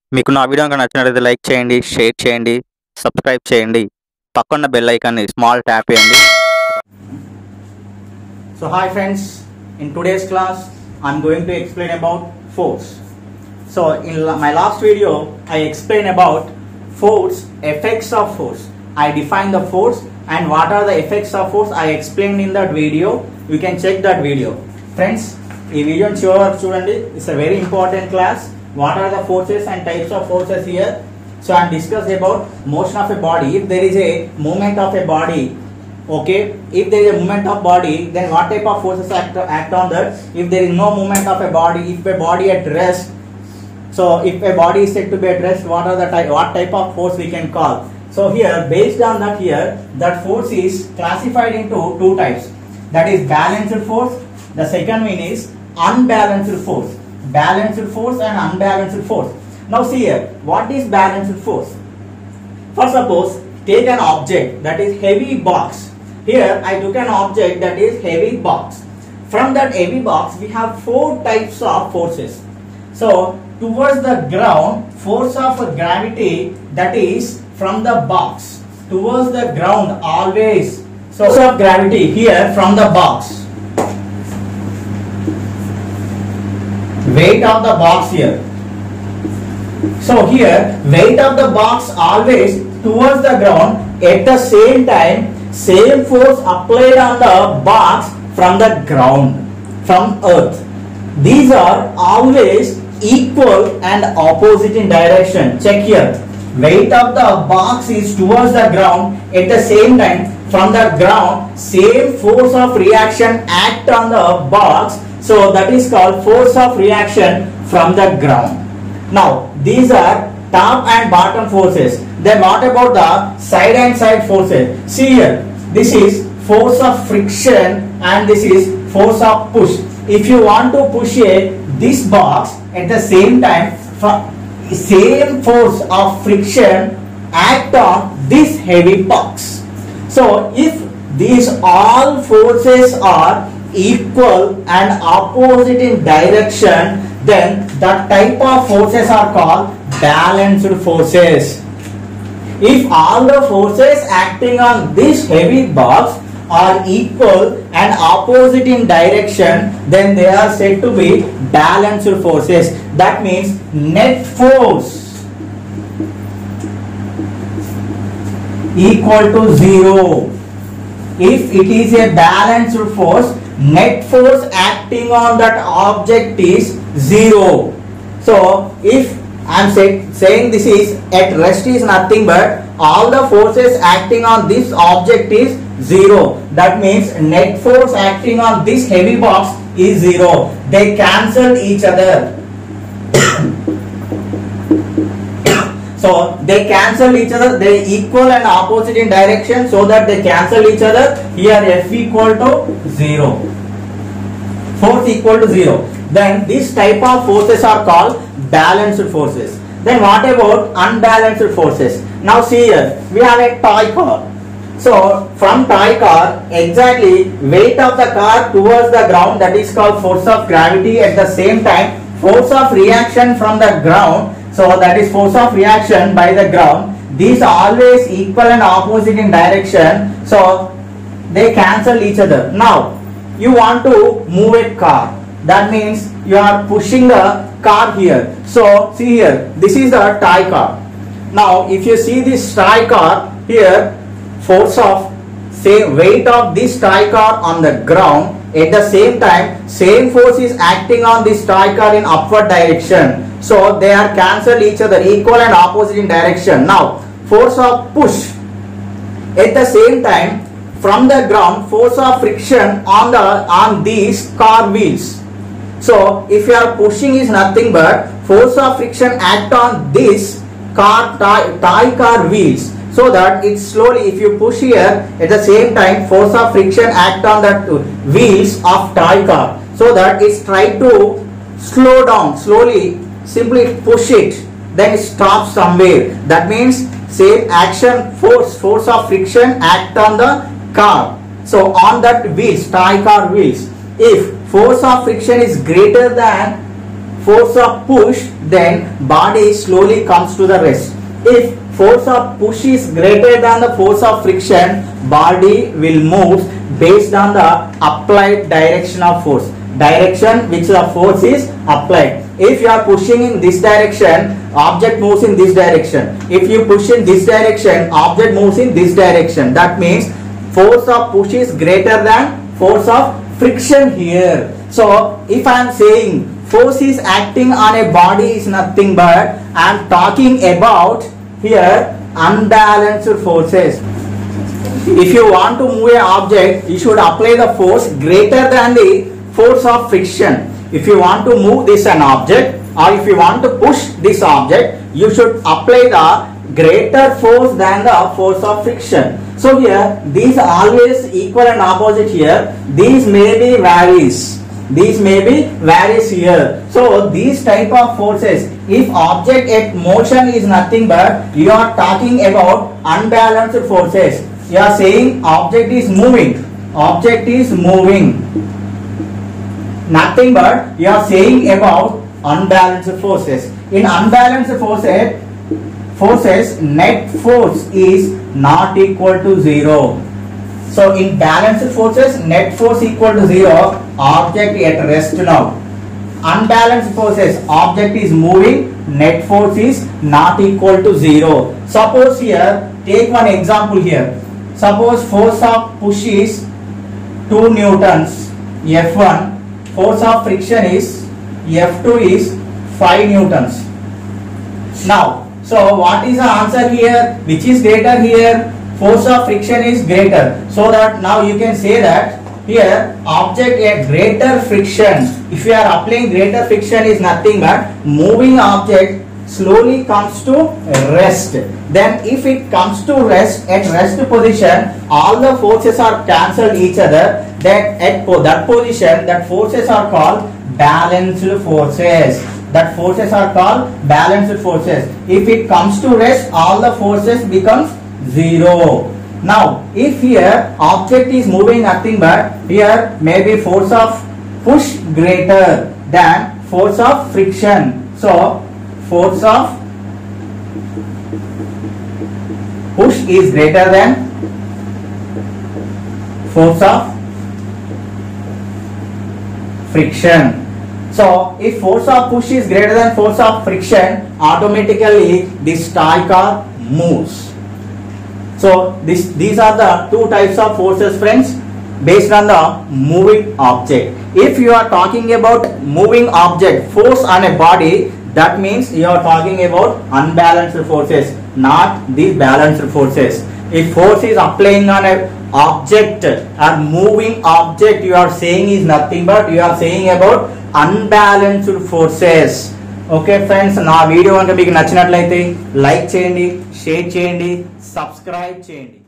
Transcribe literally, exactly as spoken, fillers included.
మీకు నా వీడియో కనుక నచ్చినట్లయితే లైక్ చేయండి, షేర్ చేయండి, సబ్స్క్రైబ్ చేయండి. పక్కన బెల్ ఐకాన్ని స్మాల్ ట్యాప్ చేయండి. So hi friends, in today's class I'm going to explain about force. So in la my last video I explained about force, effects of force. I defined the force and what are the effects of force I explained in that video. You can check that video. Friends, ఈ వీడియో చివరి వరకు చూడండి. It's a very important class. What are the forces and types of forces here? So I am discussing about motion of a body. If there is a movement of a body, okay, if there is a movement of body, then what type of forces act, act on that? If there is no movement of a body, if a body at rest, so if a body is said to be at rest, what are the type, what type of force we can call? So here, based on that here, that force is classified into two types. That is balanced force. The second one is unbalanced force. Balanced force and unbalanced force. Now see here, what is balanced force? First suppose, take an object that is heavy box. Here I took an object that is heavy box. From that heavy box we have four types of forces. So towards the ground, force of gravity, that is from the box towards the ground always. So force of gravity here from the box, weight of the box here. So here weight of the box always towards the ground, at the same time same force applied on the box from the ground, from earth. These are always equal and opposite in direction. Check here, weight of the box is towards the ground, at the same time from the ground same force of reaction act on the box, so that is called force of reaction from the ground. Now these are top and bottom forces. Then what about the side and side forces? See here, this is force of friction and this is force of push. If you want to push a this box, at the same time same force of friction act on this heavy box. So if these all forces are equal and opposite in direction, then the type of forces are called balanced forces. If all the forces acting on this heavy box are equal and opposite in direction, then they are said to be balanced forces. That means net force equal to zero. If it is a balanced force, net force acting on that object is zero. So if I am say, saying this is at rest is nothing but all the forces acting on this object is zero. That means net force acting on this heavy box is zero. They cancel each other. So they cancel each other, they equal and opposite in direction, so that they cancel each other. Here F equal to zero, force equal to zero. Then this type of forces are called balanced forces. Then what about unbalanced forces? Now see here, we have a toy car. So from toy car, exactly weight of the car towards the ground, that is called force of gravity. At the same time force of reaction from the ground, so that is force of reaction by the ground. These are always equal and opposite in direction, so they cancel each other. Now you want to move a car, that means you are pushing the car here. So see here, this is the toy car. Now if you see this toy car here, force of say weight of this toy car on the ground, at the same time same force is acting on this toy car in upward direction, so they are cancel each other, equal and opposite in direction. Now force of push, at the same time from the ground force of friction on the on these car wheels. So if you are pushing is nothing but force of friction act on this car toy, toy car wheels, so that it's slowly, if you push here, at the same time force of friction act on the wheels of toy car, so that it's try to slow down slowly. Simply push it, then stop somewhere. That means same action, force force of friction act on the car, so on that wheels, toy car wheels. If force of friction is greater than force of push, then body slowly comes to the rest. If force of push is greater than the force of friction, body will move based on the applied direction of force. Direction which the force is applied. If you are pushing in this direction, object moves in this direction. If you push in this direction, object moves in this direction. That means force of push is greater than force of friction here. So if I am saying force is acting on a body is nothing but I am talking about here unbalanced forces. If you want to move an object, you should apply the force greater than the force of friction. If you want to move this an object, or if you want to push this object, you should apply the greater force than the force of friction. So here these are always equal and opposite here. These may be varies. These may be varies here. So these type of forces, if object at motion is nothing but you are talking about unbalanced forces. You are saying object is moving. Object is moving. Nothing but you are saying about unbalanced forces. In unbalanced forces, forces net force is not equal to zero. So in balanced forces, net force equal to zero, object at rest now. Unbalanced forces, object is moving, net force is not equal to zero. Suppose here, take one example here. Suppose force of push is two newtons, F one, force of friction is F two is five newtons. Now, so what is the answer here? Which is greater here? Force of friction is greater. So that now you can say that here object at greater friction. If you are applying greater friction is nothing but moving object slowly comes to rest. Then if it comes to rest, at rest position, all the forces are cancelled each other. Then at that position, that forces are called balanced forces. That forces are called balanced forces. If it comes to rest, all the forces becomes zero. Now, if here object is moving nothing but here maybe force of push greater than force of friction. So, force of push is greater than force of friction. So, if force of push is greater than force of friction, automatically this toy car moves. So, this, these are the two types of forces, friends, based on the moving object. If you are talking about moving object, force on a body, that means you are talking about unbalanced forces, not the balanced forces. If force is applying on a object or moving object, you are saying is nothing but you are saying about unbalanced forces. Okay friends, నా వీడియో కనుక మీకు నచ్చినట్లయితే like చేయండి, share చేయండి, subscribe చేయండి.